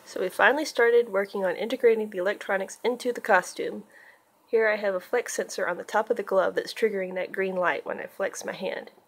So we finally started working on integrating the electronics into the costume. Here I have a flex sensor on the top of the glove that's triggering that green light when I flex my hand.